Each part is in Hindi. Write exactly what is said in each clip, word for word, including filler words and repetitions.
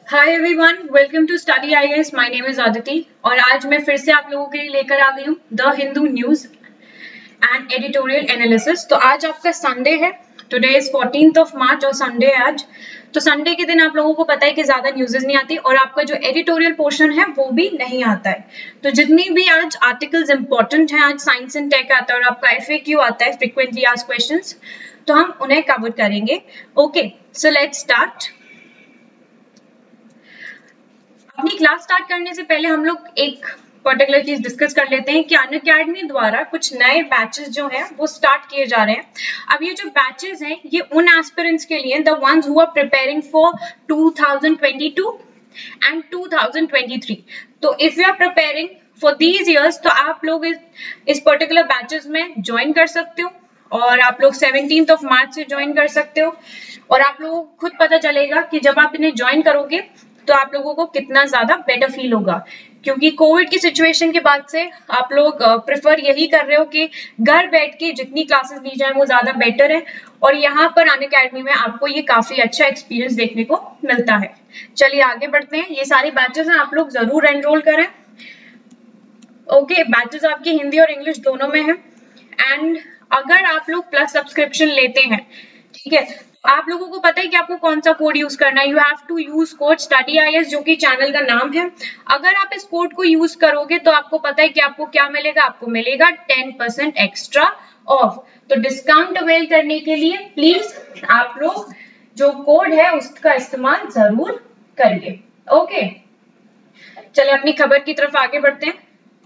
Hi everyone, welcome to study I A S. My name is Aditi और आज मैं फिर से आप लोगों के लिए लेकर आ गई हूँ the Hindu news and editorial analysis. तो आज आपका संडे है, today is fourteenth of March और संडे है आज। तो संडे के दिन आप लोगों को पता है कि ज्यादा न्यूज़ेस नहीं आती और आपका जो एडिटोरियल पोर्शन है वो भी नहीं आता है। तो जितनी भी आज आर्टिकल्स इंपॉर्टेंट हैं, आज साइंस एंड टेक आता है और आपका एफ ए क्यू आता है, फ्रीक्वेंटली आस्क्ड क्वेश्चंस, तो हम उन्हें कवर करेंगे। Okay, so let's start. अपनी क्लास स्टार्ट करने से पहले हम लोग एक पर्टिकुलर चीज डिस्कस कर लेते हैं कि अनअकैडमी द्वारा कुछ नए बैचेस जो हैं वो स्टार्ट किए जा रहे हैं। अब ये जो बैचेस हैं ये उन एस्पिरेंट्स के लिए, the ones who are preparing for two thousand twenty two and two thousand twenty three. तो if you are preparing for these years तो आप लोग इस, इस पर्टिकुलर बैचेस में ज्वाइन कर सकते हो और आप लोग सेवनटीन्थ ऑफ मार्च से ज्वाइन कर सकते हो। और आप लोगों को खुद पता चलेगा कि जब आप इन्हें ज्वाइन करोगे तो आप लोगों को कितना ज्यादा बेटर फील होगा, क्योंकि कोविड की सिचुएशन के बाद से आप लोग प्रेफर यही कर रहे हो कि घर बैठ के जितनी क्लासेस ली जाए वो ज्यादा बेटर है। और यहाँ पर अनअकैडमी में आपको ये काफी अच्छा एक्सपीरियंस देखने को मिलता है। चलिए आगे बढ़ते हैं। ये सारी बैचेस हैं, आप लोग जरूर एनरोल करें। ओके, बैचेस आपकी हिंदी और इंग्लिश दोनों में है। एंड अगर आप लोग प्लस सब्सक्रिप्शन लेते हैं, ठीक है, आप लोगों को पता है कि आपको कौन सा कोड यूज करना है। You have to use code study I S, जो कि चैनल का नाम है। अगर आप इस कोड को यूज करोगे तो आपको पता है कि आपको क्या मिलेगा, आपको मिलेगा टेन परसेंट एक्स्ट्रा ऑफ। तो डिस्काउंट अवेल करने के लिए प्लीज आप लोग जो कोड है उसका इस्तेमाल जरूर करिए। ओके, चलिए अपनी खबर की तरफ आगे बढ़ते हैं।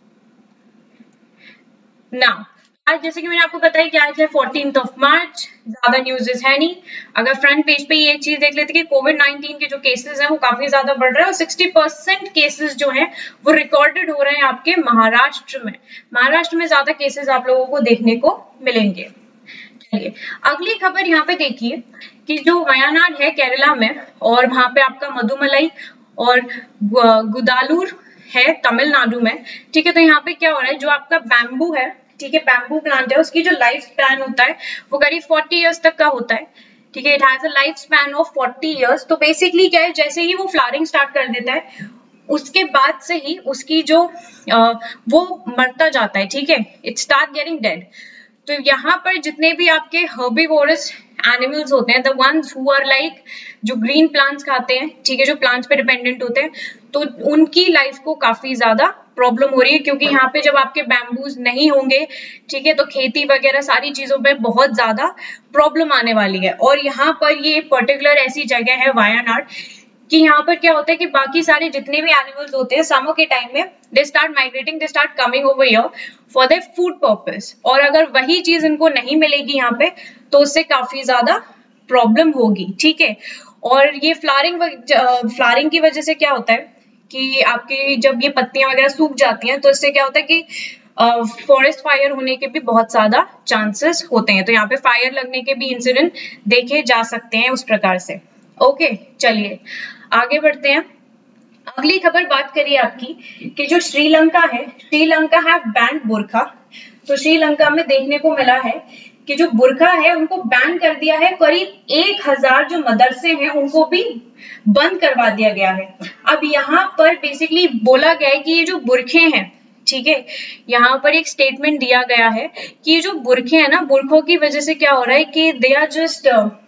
नाउ आज जैसे कि मैंने आपको बताया कि आज है फोर्टीन्थ ऑफ मार्च, ज्यादा न्यूज़ेस है नहीं। अगर फ्रंट पेज पे ये एक चीज देख लेते कि कोविड नाइनटीन के जो केसेस हैं वो काफी ज्यादा बढ़ रहे हैं और सिक्सटी परसेंट केसेस जो हैं वो रिकॉर्डेड हो रहे हैं आपके महाराष्ट्र में। महाराष्ट्र में ज्यादा केसेस आप लोगों को देखने को मिलेंगे। चलिए अगली खबर यहाँ पे देखिए कि जो वयनाड है केरला में और वहां पे आपका मधुमलाई और गुदालूर है तमिलनाडु में, ठीक है। तो यहाँ पे क्या हो रहा है, जो आपका बैम्बू है, ठीक है, बैम्बू प्लांट है, उसकी जो लाइफ स्पैन होता है वो करीब फोर्टी इयर्स तक का होता है, ठीक है। It has a life span of forty years. तो बेसिकली क्या है, जैसे ही वो फ्लावरिंग स्टार्ट कर देता है उसके बाद से ही उसकी जो आ, वो मरता जाता है, ठीक है, इट स्टार्ट गेटिंग डेड। तो यहाँ पर जितने भी आपके हर्बीवोरस एनिमल्स होते हैं, the ones who are like जो ग्रीन प्लांट्स खाते हैं, ठीक है, जो प्लांट्स पे डिपेंडेंट होते हैं, तो उनकी लाइफ को काफी ज्यादा प्रॉब्लम हो रही है, क्योंकि यहाँ पे जब आपके बैम्बूज नहीं होंगे, ठीक है, तो खेती वगैरह सारी चीजों पे बहुत ज्यादा प्रॉब्लम आने वाली है। और यहाँ पर ये पर्टिकुलर ऐसी जगह है वायनाड कि यहाँ पर क्या होता है कि बाकी सारे जितने भी एनिमल्स होते हैं समर के टाइम में they start migrating, they start coming over here for their food purpose. और अगर वही चीज इनको नहीं मिलेगी यहाँ पे तो उससे काफी ज्यादा प्रॉब्लम होगी, ठीक है। और ये फ्लावरिंग फ्लावरिंग की वजह से क्या होता है कि आपकी जब ये पत्तियां वगैरह सूख जाती हैं तो इससे क्या होता है कि फॉरेस्ट uh, फायर होने के भी बहुत ज्यादा चांसेस होते हैं। तो यहाँ पे फायर लगने के भी इंसिडेंट देखे जा सकते हैं उस प्रकार से। ओके okay, चलिए आगे बढ़ते हैं। अगली खबर बात करिए आपकी कि जो श्रीलंका है, श्रीलंका है बैन बुरखा। तो श्रीलंका में देखने को मिला है कि जो बुरखा है उनको बैन कर दिया है। करीब एक हजार जो मदरसे हैं उनको भी बंद करवा दिया गया है। अब यहाँ पर बेसिकली बोला गया है कि ये जो बुरखे हैं, ठीक है, यहाँ पर एक स्टेटमेंट दिया गया है कि ये जो बुरखे हैं ना, बुरखों की वजह से क्या हो रहा है कि दे आर जस्ट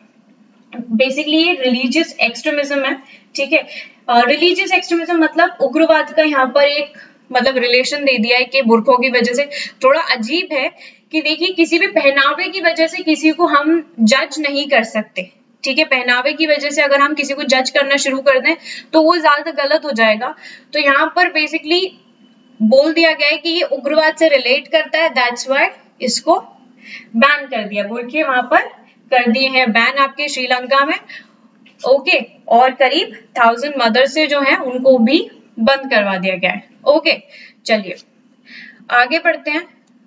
बेसिकली ये रिलीजियस एक्सट्रीमिज्म है, ठीक है। रिलीजियस uh, एक्सट्रीमिज्म मतलब उग्रवाद का यहाँ पर एक मतलब रिलेशन दे दिया है कि बुरखों की वजह से। थोड़ा अजीब है कि देखिए किसी भी पहनावे की वजह से किसी को हम जज नहीं कर सकते, ठीक है। पहनावे की वजह से अगर हम किसी को जज करना शुरू कर दें तो वो ज्यादा गलत हो जाएगा। तो यहाँ पर बेसिकली बोल दिया गया है कि ये उग्रवाद से रिलेट करता है, दैट्स व्हाई इसको बैन कर दिया। बुरखे वहां पर कर दिए हैं बैन आपके श्रीलंका में। ओके, और करीब थाउजेंड मदरसे जो हैं उनको भी बंद करवा दिया गया है। ओके, चलिए आगे बढ़ते हैं।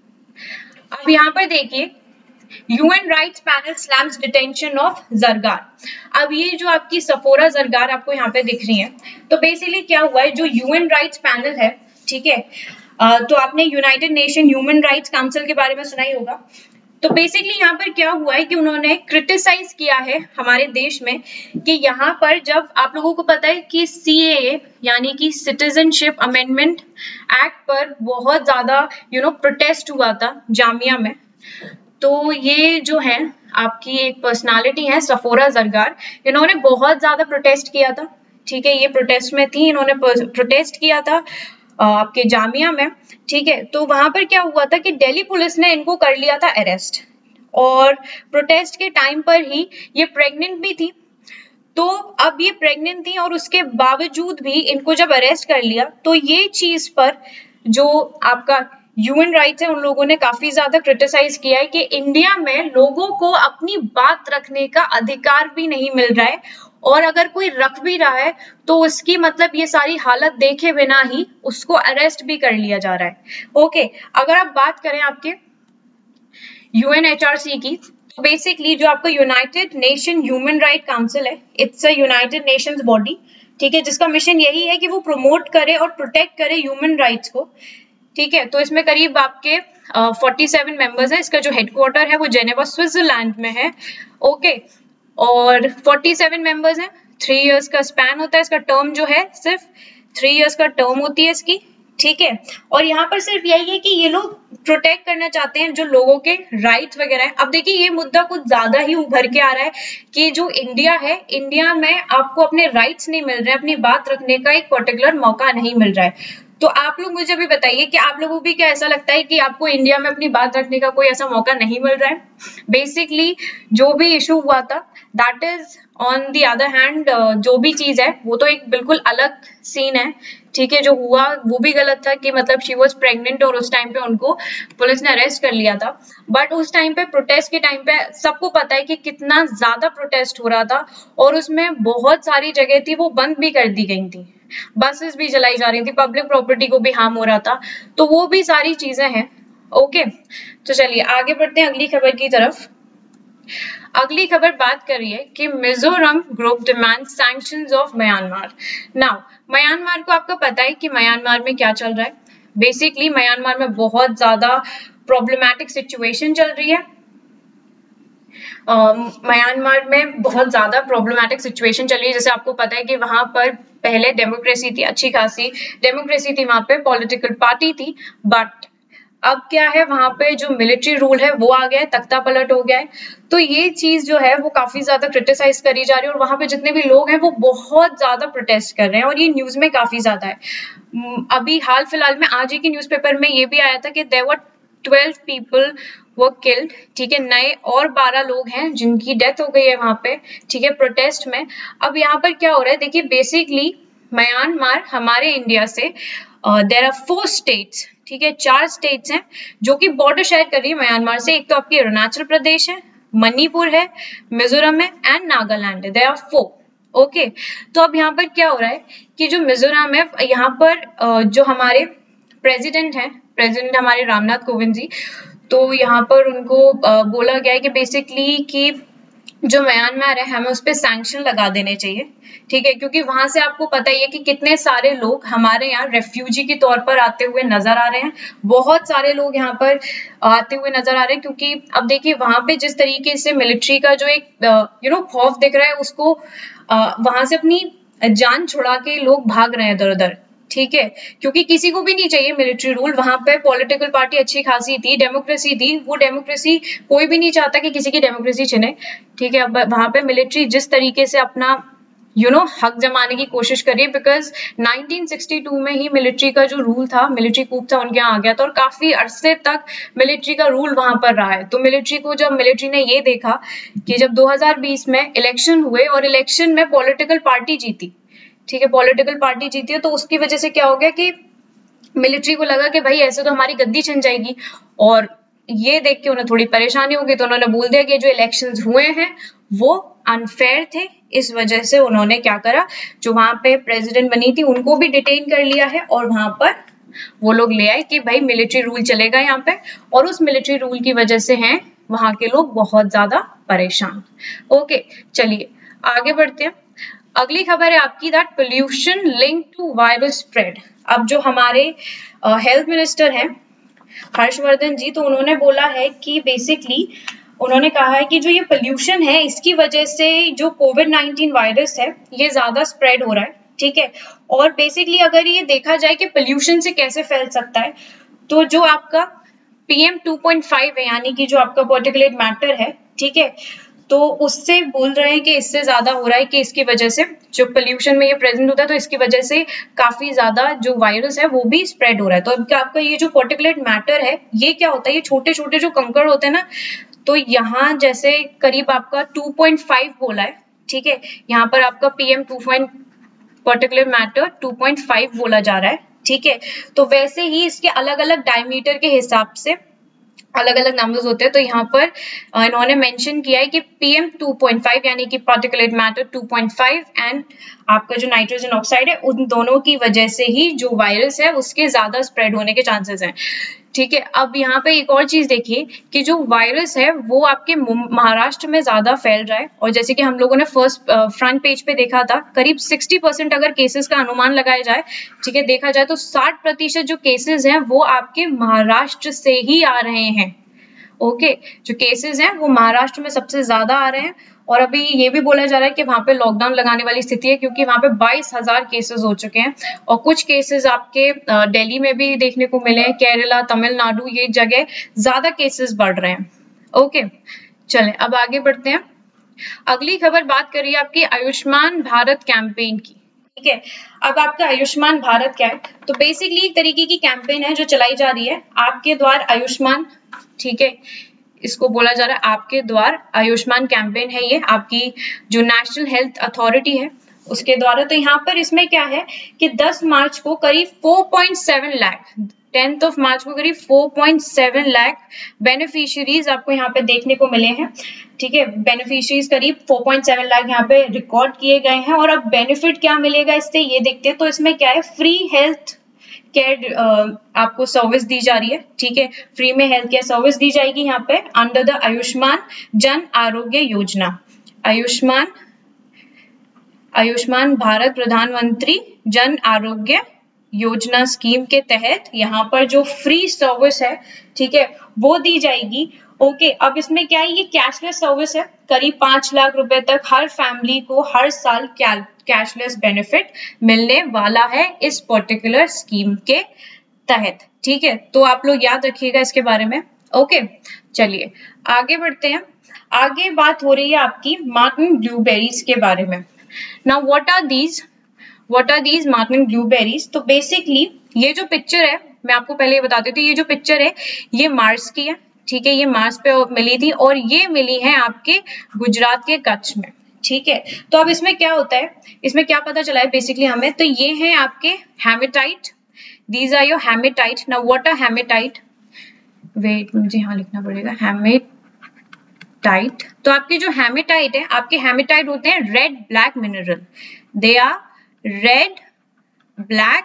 अब यहाँ पर देखिए human rights panel slams detention of Zargar. अब ये जो आपकी सफोरा जरगार आपको यहाँ पे दिख रही है, तो बेसिकली क्या हुआ है, जो ह्यूमन राइट्स पैनल है, ठीक है, तो आपने United Nation human rights council के बारे में सुना ही होगा। तो बेसिकली यहाँ पर क्या हुआ है कि उन्होंने क्रिटिसाइज किया है हमारे देश में कि यहाँ पर जब आप लोगों को पता है कि सीएए यानी कि सिटीजनशिप अमेंडमेंट एक्ट पर बहुत ज्यादा यू नो प्रोटेस्ट हुआ था जामिया में, तो ये जो है आपकी एक पर्सनालिटी है सफोरा जरगार, इन्होंने बहुत ज्यादा प्रोटेस्ट किया था। ठीक है, ये प्रोटेस्ट में थी, इन्होंने प्रोटेस्ट किया था आपके जामिया में। ठीक है, तो वहां पर क्या हुआ था कि दिल्ली पुलिस ने इनको कर लिया था अरेस्ट, और प्रोटेस्ट के टाइम पर ही ये प्रेग्नेंट भी थी। तो अब ये प्रेग्नेंट थी और उसके बावजूद भी इनको जब अरेस्ट कर लिया, तो ये चीज पर जो आपका ह्यूमन राइट्स है उन लोगों ने काफी ज्यादा क्रिटिसाइज किया है कि इंडिया में लोगों को अपनी बात रखने का अधिकार भी नहीं मिल रहा है, और अगर कोई रख भी रहा है तो उसकी मतलब ये सारी हालत देखे बिना ही उसको अरेस्ट भी कर लिया जा रहा है। ओके, अगर आप बात करें आपके यूएनएचआरसी की, तो बेसिकली जो आपका United Nation human right council है, it's a United Nations body. ठीक है, जिसका मिशन यही है कि वो प्रमोट करे और प्रोटेक्ट करे ह्यूमन राइट्स को। ठीक है, तो इसमें करीब आपके फोर्टी सेवन मेंबर्स है। इसका जो हेडक्वार्टर है वो जेनेवा स्विट्जरलैंड में है। ओके, और फोर्टी सेवन मेंबर्स हैं, थ्री इयर्स का स्पैन होता है इसका, टर्म जो है सिर्फ थ्री इयर्स का टर्म होती है इसकी। ठीक है, और यहाँ पर सिर्फ यही है कि ये लोग प्रोटेक्ट करना चाहते हैं जो लोगों के राइट्स वगैरह है। अब देखिए ये मुद्दा कुछ ज्यादा ही उभर के आ रहा है कि जो इंडिया है, इंडिया में आपको अपने राइट्स नहीं मिल रहे हैं, अपनी बात रखने का एक पर्टिकुलर मौका नहीं मिल रहा है। तो आप लोग मुझे भी बताइए कि आप लोगों को भी क्या ऐसा लगता है कि आपको इंडिया में अपनी बात रखने का कोई ऐसा मौका नहीं मिल रहा है? बेसिकली जो भी इशू हुआ था that is on the other hand, जो भी चीज है वो तो एक बिल्कुल अलग सीन है। ठीक है, जो हुआ वो भी गलत था कि मतलब शी वॉज प्रेग्नेंट और उस टाइम पे उनको पुलिस ने अरेस्ट कर लिया था। बट उस टाइम पे प्रोटेस्ट के टाइम पे सबको पता है कि कितना ज्यादा प्रोटेस्ट हो रहा था, और उसमें बहुत सारी जगह थी वो बंद भी कर दी गई थी, बसेस भी जलाई जा रही थी, पब्लिक प्रॉपर्टी को भी हार्म हो रहा था, तो वो भी सारी चीजें हैं। ओके, तो चलिए आगे बढ़ते हैं अगली खबर की तरफ। अगली खबर बात कर रही है कि Mizoram group demand sanctions of Myanmar. Now Myanmar को आपको पता है कि म्यांमार में क्या चल रहा है। बेसिकली म्यांमार में बहुत ज्यादा प्रॉब्लमैटिक सिचुएशन चल रही है। म्यांमार uh, में बहुत ज्यादा प्रॉब्लमैटिक सिचुएशन चल रही है। जैसे आपको पता है कि वहां पर पहले डेमोक्रेसी थी, अच्छी खासी डेमोक्रेसी थी, वहां पे पॉलिटिकल पार्टी थी, बट अब क्या है वहां पे जो मिलिट्री रूल है वो आ गया है, तख्ता पलट हो गया है। तो ये चीज जो है वो काफी ज्यादा क्रिटिसाइज करी जा रही है, और वहां पे जितने भी लोग हैं वो बहुत ज्यादा प्रोटेस्ट कर रहे हैं, और ये न्यूज में काफी ज्यादा है। अभी हाल फिलहाल में आज ही की न्यूज़पेपर में ये भी आया था कि there were twelve people who killed. ठीक है, नए और बारह लोग हैं जिनकी डेथ हो गई है वहां पे। ठीक है, प्रोटेस्ट में। अब यहाँ पर क्या हो रहा है, देखिए बेसिकली म्यांमार हमारे इंडिया से देयर आर फोर स्टेट्स, ठीक है, चार स्टेट्स हैं जो कि बॉर्डर शेयर कर रही है म्यांमार से। एक तो आपकी अरुणाचल प्रदेश है, मणिपुर है, मिजोरम है एंड नागालैंड है। There are four. ओके, तो अब यहाँ पर क्या हो रहा है कि जो मिजोरम है, यहाँ पर जो हमारे प्रेसिडेंट हैं, प्रेसिडेंट हमारे रामनाथ कोविंद जी, तो यहाँ पर उनको बोला गया है कि बेसिकली कि जो म्यांमार है हमें उस पर सैंक्शन लगा देने चाहिए। ठीक है, क्योंकि वहां से आपको पता ही है कि कितने सारे लोग हमारे यहाँ रेफ्यूजी के तौर पर आते हुए नजर आ रहे हैं। बहुत सारे लोग यहाँ पर आते हुए नजर आ रहे हैं, क्योंकि अब देखिए वहां पे जिस तरीके से मिलिट्री का जो एक यू नो खौफ दिख रहा है, उसको वहां से अपनी जान छुड़ा के लोग भाग रहे हैं इधर उधर। ठीक है, क्योंकि किसी को भी नहीं चाहिए मिलिट्री रूल। वहां पे पॉलिटिकल पार्टी अच्छी खासी थी, डेमोक्रेसी थी, वो डेमोक्रेसी कोई भी नहीं चाहता कि किसी की डेमोक्रेसी छिने। ठीक है, अब वहां पे मिलिट्री जिस तरीके से अपना यू नो हक जमाने की कोशिश करिए, बिकॉज नाइनटीन सिक्सटी टू में ही मिलिट्री का जो रूल था, मिलिट्री कूप था, उनके यहाँ आ गया था, और काफी अरसे तक मिलिट्री का रूल वहां पर रहा है। तो मिलिट्री को जब मिलिट्री ने ये देखा कि जब दो हज़ार बीस में इलेक्शन हुए और इलेक्शन में पॉलिटिकल पार्टी जीती, ठीक है, पॉलिटिकल पार्टी जीती है, तो उसकी वजह से क्या हो गया कि मिलिट्री को लगा कि भाई ऐसे तो हमारी गद्दी छिन जाएगी, और ये देख के उन्हें थोड़ी परेशानी होगी, तो उन्होंने बोल दिया कि जो इलेक्शंस हुए हैं वो अनफेयर थे। इस वजह से उन्होंने क्या करा, जो वहां पे प्रेसिडेंट बनी थी उनको भी डिटेन कर लिया है, और वहां पर वो लोग ले आए कि भाई मिलिट्री रूल चलेगा यहाँ पे, और उस मिलिट्री रूल की वजह से हैं वहां के लोग बहुत ज्यादा परेशान। ओके, चलिए आगे बढ़ते हैं। अगली खबर है आपकी that pollution link to virus spread. अब जो हमारे हेल्थ मिनिस्टर हैं हर्षवर्धन जी, तो उन्होंने बोला है कि बेसिकली उन्होंने कहा है कि जो ये पोल्यूशन है इसकी वजह से जो कोविड नाइनटीन वायरस है ये ज्यादा स्प्रेड हो रहा है, ठीक है। और बेसिकली अगर ये देखा जाए कि पोल्यूशन से कैसे फैल सकता है, तो जो आपका पीएम टू पॉइंट फाइव है यानी कि जो आपका पार्टिकुलेट मैटर है, ठीक है, तो उससे बोल रहे हैं कि इससे ज्यादा हो रहा है कि इसकी वजह से जो पोल्यूशन में ये प्रेजेंट होता है तो इसकी वजह से काफी ज्यादा जो वायरस है वो भी स्प्रेड हो रहा है। तो अब आपका ये जो पार्टिकुलेट मैटर है ये क्या होता है, ये छोटे छोटे जो कंकड़ होते हैं ना, तो यहाँ जैसे करीब आपका टू पॉइंट फाइव बोला है, ठीक है, यहाँ पर आपका PM two point particular matter two point five बोला जा रहा है, ठीक है। तो वैसे ही इसके अलग अलग डायमीटर के हिसाब से अलग अलग नंबर्स होते हैं। तो यहाँ पर इन्होंने मेंशन किया है कि पीएम टू पॉइंट फाइव यानी कि particulate matter two point five and आपका जो नाइट्रोजन ऑक्साइड है उन दोनों की वजह से ही जो वायरस है उसके ज्यादा स्प्रेड होने के चांसेस हैं, ठीक है। अब यहाँ पे एक और चीज देखिए कि जो वायरस है वो आपके महाराष्ट्र में ज्यादा फैल रहा है, और जैसे कि हम लोगों ने फर्स्ट फ्रंट पेज पे देखा था करीब साठ परसेंट अगर केसेस का अनुमान लगाया जाए, ठीक है, देखा जाए तो साठ प्रतिशत जो केसेस हैं वो आपके महाराष्ट्र से ही आ रहे हैं। ओके okay, जो केसेस हैं वो महाराष्ट्र में सबसे ज्यादा आ रहे हैं, और अभी ये भी बोला जा रहा है कि वहां पे लॉकडाउन लगाने वाली स्थिति है क्योंकि वहां पे बाईस हजार केसेस हो चुके हैं, और कुछ केसेस आपके दिल्ली में भी देखने को मिले हैं, केरला, तमिलनाडु, ये जगह ज्यादा केसेस बढ़ रहे हैं। ओके okay, चलें अब आगे बढ़ते हैं। अगली खबर बात करिए आपकी आयुष्मान भारत कैंपेन की, ठीक है। अब आपका आयुष्मान भारत क्या है, तो बेसिकली एक तरीके की कैंपेन है जो चलाई जा रही है आपके द्वार आयुष्मान, ठीक है, इसको बोला जा रहा है आपके द्वार आयुष्मान कैंपेन है, ये आपकी जो नेशनल हेल्थ अथॉरिटी है उसके द्वारा। तो यहाँ पर इसमें क्या है कि दस मार्च को करीब four point seven lakh, tenth of March को करीब four point seven lakh beneficiaries आपको यहाँ पे देखने को मिले हैं, ठीक है। बेनिफिशियरीज करीब फोर पॉइंट सेवन लाख यहाँ पे रिकॉर्ड किए गए हैं। और अब बेनिफिट क्या मिलेगा इससे ये देखते हैं। तो इसमें क्या है, फ्री हेल्थ केयर आपको सर्विस दी जा रही है, ठीक है, फ्री में हेल्थ केयर सर्विस दी जाएगी यहाँ पे अंडर द आयुष्मान जन आरोग्य योजना, आयुष्मान आयुष्मान भारत प्रधानमंत्री जन आरोग्य योजना स्कीम के तहत यहाँ पर जो फ्री सर्विस है, ठीक है, वो दी जाएगी। ओके okay, अब इसमें क्या है, ये कैशलेस सर्विस है, करीब पांच लाख रुपए तक हर फैमिली को हर साल कैशलेस बेनिफिट मिलने वाला है इस पर्टिकुलर स्कीम के तहत, ठीक है। तो आप लोग याद रखिएगा इसके बारे में। ओके okay, चलिए आगे बढ़ते हैं। आगे बात हो रही है आपकी मार्टिन ब्लूबेरीज के बारे में। Now what are these what are these Martin blueberries. तो बेसिकली ये जो पिक्चर है मैं आपको पहले बता देती हूँ, ये जो पिक्चर है ये मार्स की है, ठीक है, ये मार्स पे मिली थी और ये मिली है आपके गुजरात के कच्छ में, ठीक है। तो अब इसमें क्या होता है, इसमें क्या पता चला है बेसिकली हमें, तो ये है आपके hematite, these are your hematite. Now what are hematite, wait मुझे यहाँ लिखना पड़ेगा, हेमेटाइट। तो आपके जो हेमेटाइट है, आपके हेमेटाइट होते हैं red black mineral, they are red black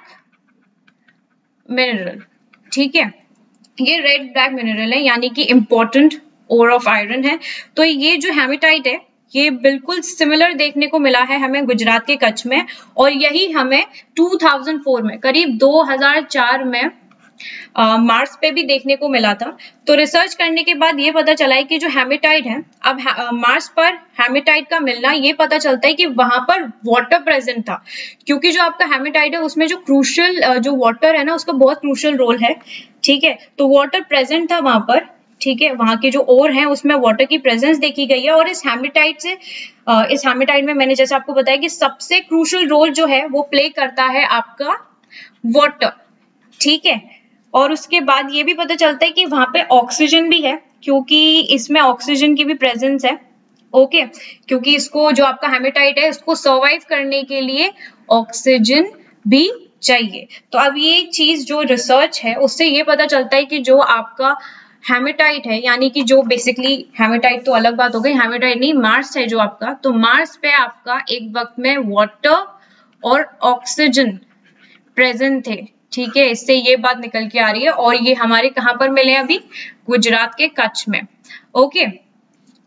mineral, ठीक है, ये रेड ब्लैक मिनरल है यानी कि इंपॉर्टेंट ओर ऑफ आयरन है। तो ये जो हेमेटाइट है ये बिल्कुल सिमिलर देखने को मिला है हमें गुजरात के कच्छ में, और यही हमें टू थाउजेंड फोर में करीब दो हज़ार चार में आ, मार्स पे भी देखने को मिला था। तो रिसर्च करने के बाद ये पता चला है कि जो हेमेटाइट है, अब मार्स पर हेमेटाइट का मिलना ये पता चलता है कि वहां पर वाटर प्रेजेंट था, क्योंकि जो आपका हेमेटाइट है उसमें जो क्रूशियल जो वाटर है ना उसका बहुत क्रूशियल रोल है, ठीक है। तो वाटर प्रेजेंट था वहां पर, ठीक है, वहां के जो ओर हैं उसमें वाटर की प्रेजेंस देखी गई है। और इस हेमेटाइट से इस हेमेटाइट में मैंने जैसे आपको बताया कि सबसे क्रूशियल रोल जो है वो प्ले करता है आपका वाटर, ठीक है। और उसके बाद ये भी पता चलता है कि वहां पे ऑक्सीजन भी है, क्योंकि इसमें ऑक्सीजन की भी प्रेजेंस है, ओके, क्योंकि इसको जो आपका हेमेटाइट है इसको सर्वाइव करने के लिए ऑक्सीजन भी चाहिए। तो अब ये चीज जो रिसर्च है उससे ये पता चलता है कि जो आपका हेमेटाइट है, यानी कि जो बेसिकली हेमेटाइट तो अलग बात हो गई, हेमेटाइट नहीं मार्स है जो आपका, तो मार्स पे आपका एक वक्त में वाटर और ऑक्सीजन प्रेजेंट थे, ठीक है, इससे ये बात निकल के आ रही है। और ये हमारे कहाँ पर मिले अभी, गुजरात के कच्छ में, ओके।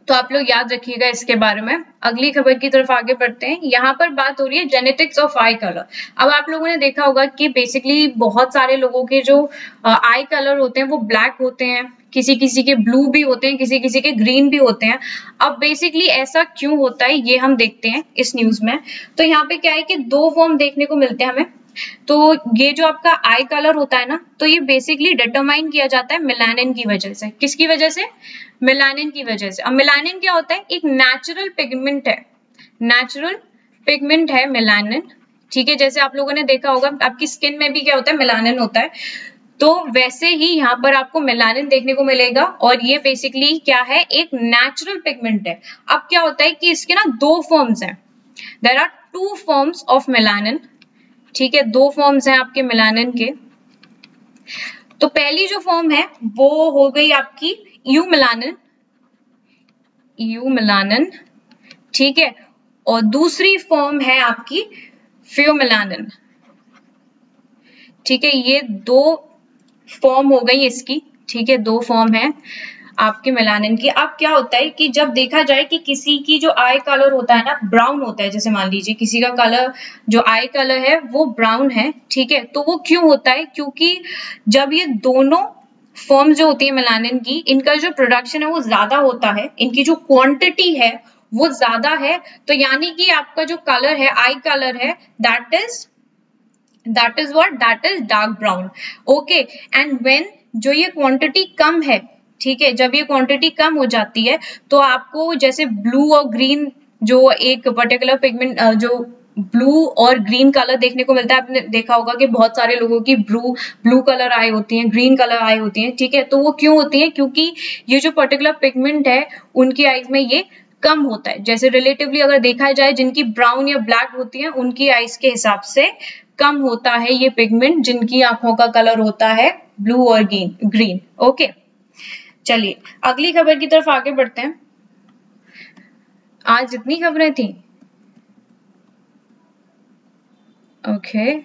तो आप लोग याद रखिएगा इसके बारे में। अगली खबर की तरफ आगे बढ़ते हैं। यहाँ पर बात हो रही है जेनेटिक्स ऑफ आई कलर। अब आप लोगों ने देखा होगा कि बेसिकली बहुत सारे लोगों के जो आई कलर होते हैं वो ब्लैक होते हैं, किसी किसी के ब्लू भी होते हैं, किसी किसी के ग्रीन भी होते हैं। अब बेसिकली ऐसा क्यों होता है ये हम देखते हैं इस न्यूज में। तो यहाँ पे क्या है कि दो फॉर्म देखने को मिलते हैं हमें। तो ये जो आपका आई कलर होता है ना, तो ये बेसिकली डिटरमाइन किया जाता है मेलानिन की वजह से। किसकी वजह से? मेलानिन की वजह से। अब मेलानिन क्या होता है? एक नेचुरल पिगमेंट है, नेचुरल पिगमेंट है मेलानिन, ठीक है। जैसे आप लोगों ने देखा होगा आपकी स्किन में भी क्या होता है, मेलानिन होता है। तो वैसे ही यहाँ पर आपको मेलानिन देखने को मिलेगा और ये बेसिकली क्या है, एक नेचुरल पिगमेंट है। अब क्या होता है कि इसके ना दो फॉर्म्स हैं, there are two forms of melanin, ठीक है। दो फॉर्म्स हैं आपके मेलानिन के। तो पहली जो फॉर्म है वो हो गई आपकी यू मेलानिन, यू मेलानिन, ठीक है। और दूसरी फॉर्म है आपकी फियोमेलानिन, ठीक है। ये दो फॉर्म हो गई इसकी, ठीक है। दो फॉर्म है आपके मेलानिन की। अब क्या होता है कि जब देखा जाए कि किसी की जो आई कलर होता है ना ब्राउन होता है, जैसे मान लीजिए किसी का कलर जो आई कलर है वो ब्राउन है, ठीक है। तो वो क्यों होता है? क्योंकि जब ये दोनों फॉर्म जो होती है मेलानिन की, इनका जो प्रोडक्शन है वो ज्यादा होता है, इनकी जो क्वांटिटी है वो ज्यादा है, तो यानी कि आपका जो कलर है, आई कलर है, that is that is what, that is dark brown, okay. And when जो ये क्वांटिटी कम है, ठीक है, जब ये क्वांटिटी कम हो जाती है तो आपको जैसे ब्लू और ग्रीन जो एक पर्टिकुलर पिगमेंट जो ब्लू और ग्रीन कलर देखने को मिलता है, आपने देखा होगा कि बहुत सारे लोगों की ब्लू ब्लू कलर आई होती हैं, ग्रीन कलर आई होती हैं, ठीक है। तो वो क्यों होती है? क्योंकि ये जो पर्टिकुलर पिगमेंट है उनकी आईज में ये कम होता है। जैसे रिलेटिवली अगर देखा जाए जिनकी ब्राउन या ब्लैक होती है उनकी आईज के हिसाब से कम होता है ये पिगमेंट, जिनकी आंखों का कलर होता है ब्लू और ग्रीन ग्रीन ओके। चलिए अगली खबर की तरफ आगे बढ़ते हैं। आज जितनी खबरें थी, ओके।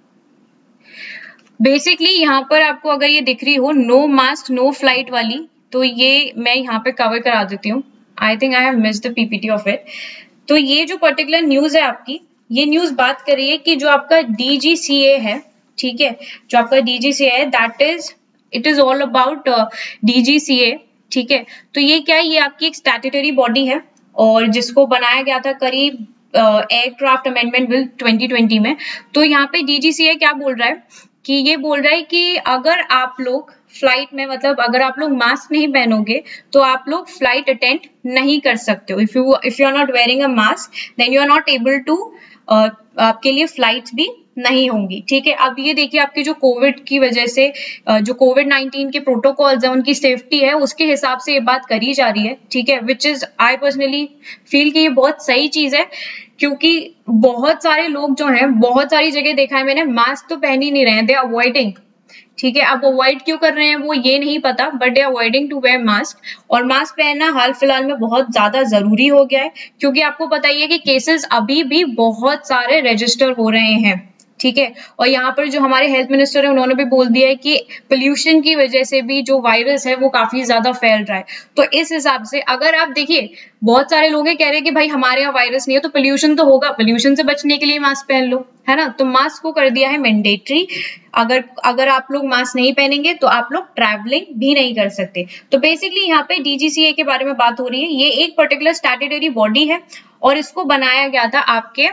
बेसिकली यहाँ पर आपको अगर ये दिख रही हो नो मास्क नो फ्लाइट वाली, तो ये मैं यहाँ पे कवर करा देती हूँ। I think I have missed the PPT of it. तो ये जो पर्टिकुलर न्यूज है आपकी, ये न्यूज बात कर रही है कि जो आपका डीजीसीए है, ठीक है, जो आपका डीजीसीए है that is it is all about DGCA, ठीक है। तो ये क्या है, ये आपकी एक स्टैट्यूटरी बॉडी है और जिसको बनाया गया था करीब aircraft amendment bill twenty twenty में। तो यहाँ पे डीजीसीए क्या बोल रहा है कि ये बोल रहा है कि अगर आप लोग फ्लाइट में, मतलब अगर आप लोग मास्क नहीं पहनोगे तो आप लोग फ्लाइट अटेंड नहीं कर सकते हो। If you if you are not wearing a mask then you are not able to, आपके लिए फ्लाइट्स भी नहीं होंगी, ठीक है। अब ये देखिए आपकी जो कोविड की वजह से जो कोविड नाइनटीन के प्रोटोकॉल्स है उनकी सेफ्टी है उसके हिसाब से ये बात करी जा रही है, ठीक है। Which is I personally feel कि ये बहुत सही चीज है, क्योंकि बहुत सारे लोग जो हैं, बहुत सारी जगह देखा है मैंने, मास्क तो पहन ही नहीं रहे हैं, दे अवॉइडिंग, ठीक है। अब अवॉइड क्यों कर रहे हैं वो ये नहीं पता, but they avoiding to wear mask. और मास्क पहनना हाल फिलहाल में बहुत ज्यादा जरूरी हो गया है, क्योंकि आपको पता ही है कि केसेस अभी भी बहुत सारे रजिस्टर हो रहे हैं, ठीक है। और यहाँ पर जो हमारे हेल्थ मिनिस्टर है उन्होंने भी बोल दिया है कि पोल्यूशन की वजह से भी जो वायरस है वो काफी ज्यादा फैल रहा है। तो इस हिसाब से अगर आप देखिए, बहुत सारे लोग कह रहे हैं कि भाई हमारे यहाँ वायरस नहीं है तो पोल्यूशन तो होगा, पोल्यूशन से बचने के लिए मास्क पहन लो, है ना। तो मास्क को कर दिया है मैंडेटरी। अगर अगर आप लोग मास्क नहीं पहनेंगे तो आप लोग ट्रैवलिंग भी नहीं कर सकते। तो बेसिकली यहाँ पे डीजीसीए के बारे में बात हो रही है। ये एक पर्टिकुलर स्टैट्यूटरी बॉडी है और इसको बनाया गया था आपके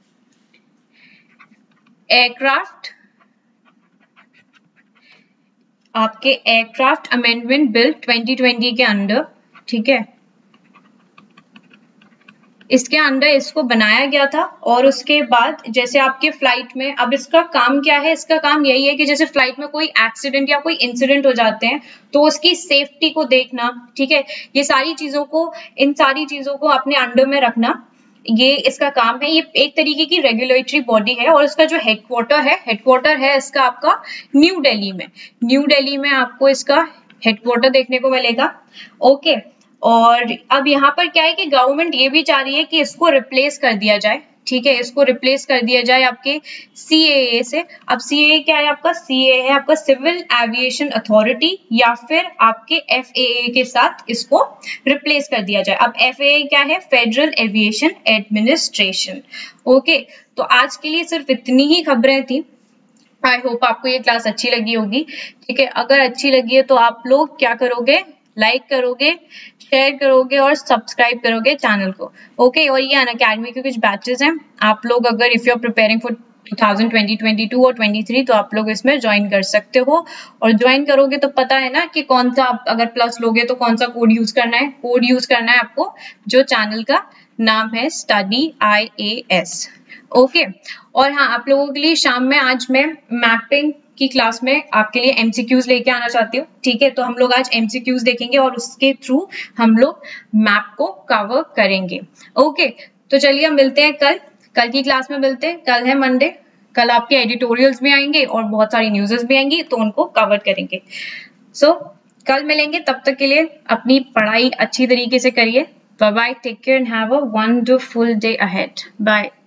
एयरक्राफ्ट आपके aircraft amendment bill twenty twenty के अंडर, ठीक है। इसके अंडर इसको बनाया गया था। और उसके बाद जैसे आपके फ्लाइट में, अब इसका काम क्या है, इसका काम यही है कि जैसे फ्लाइट में कोई एक्सीडेंट या कोई इंसिडेंट हो जाते हैं तो उसकी सेफ्टी को देखना, ठीक है। ये सारी चीजों को, इन सारी चीजों को अपने अंडर में रखना, ये इसका काम है। ये एक तरीके की रेगुलेटरी बॉडी है और इसका जो हेडक्वार्टर है, हेडक्वार्टर है इसका आपका न्यू दिल्ली में। न्यू दिल्ली में आपको इसका हेडक्वार्टर देखने को मिलेगा, ओके। और अब यहाँ पर क्या है कि गवर्नमेंट ये भी चाह रही है कि इसको रिप्लेस कर दिया जाए, ठीक है, इसको रिप्लेस कर दिया जाए आपके सी ए ए से। अब सी ए ए क्या है आपका? सी ए ए है आपका सिविल एविएशन अथॉरिटी, या फिर आपके एफ ए ए के साथ इसको रिप्लेस कर दिया जाए। अब एफ ए ए क्या है? Federal aviation administration. ओके, तो आज के लिए सिर्फ इतनी ही खबरें थी। आई होप आपको ये क्लास अच्छी लगी होगी। ठीक है, अगर अच्छी लगी है तो आप लोग क्या करोगे? लाइक करोगे, शेयर करोगे और सब्सक्राइब करोगे चैनल को। ओके, और ये अनअकैडमी के कुछ बैचेस हैं, आप लोग अगर if you are preparing for two thousand twenty, twenty two और ट्वेंटी थ्री तो आप लोग इसमें ज्वाइन कर सकते हो। और ज्वाइन करोगे तो पता है ना कि कौन सा, आप अगर प्लस लोगे तो कौन सा कोड यूज करना है। कोड यूज करना है आपको जो चैनल का नाम है study I A S. Okay, और हाँ, आप लोगों के लिए शाम में आज मैं मैपिंग की क्लास में आपके लिए एमसीक्यूज लेके आना चाहती हूँ। ठीक है, तो हम लोग आज एमसीक्यूज देखेंगे और उसके थ्रू हम लोग मैप को कवर करेंगे। ओके, तो चलिए हम मिलते हैं कल कल की क्लास में मिलते हैं। कल है मंडे, कल आपके एडिटोरियल्स भी आएंगे और बहुत सारी न्यूज़ेस भी आएंगी, तो उनको कवर करेंगे। सो so, कल मिलेंगे, तब तक के लिए अपनी पढ़ाई अच्छी तरीके से करिए। Bye bye, take care and have a wonderful day ahead. Bye.